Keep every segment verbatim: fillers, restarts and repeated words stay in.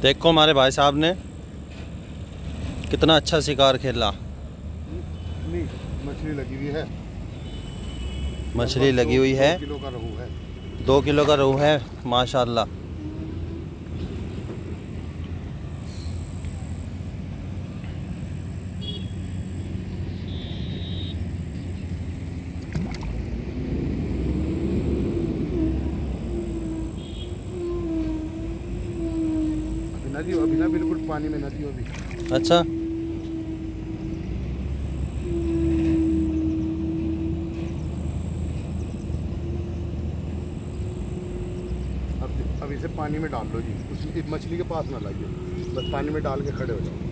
देखो हमारे भाई साहब ने कितना अच्छा शिकार खेला। नहीं, मछली लगी हुई है। मछली लगी हुई है। दो किलो का रोहू है। दो किलो का रोहू है माशाल्लाह। नदी अभी ना बिल्कुल पानी में नदी अभी। अच्छा अब अब इसे पानी में डाल लो जी, उस मछली के पास ना लाइए, बस पानी में डाल के खड़े हो जाओ।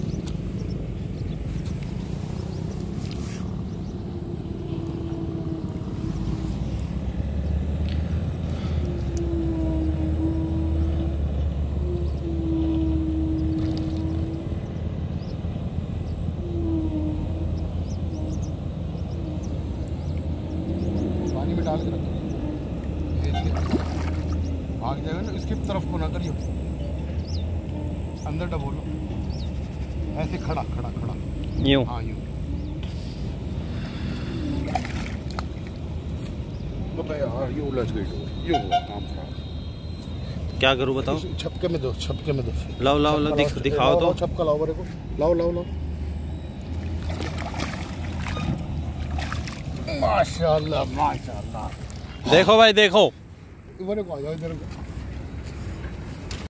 डाल के रखो, भाग जाएगा ना, इसकी तरफ को ना करियो, अंदर डबोलो, ऐसे खड़ा खड़ा खड़ा यूं। हाँ यूं। तो यार यूं उलझ गई, यूं हुआ काम खराब। क्या करूं बताओ? छपके में दो, छपके में दो। लाओ लाओ लाओ, दिख, दिखाओ तो। छपका लाओ मेरे को, लाओ लाओ लाओ। माशाल्लाह माशाल्लाह। देखो भाई देखो। इधर को आ जाओ, इधर को।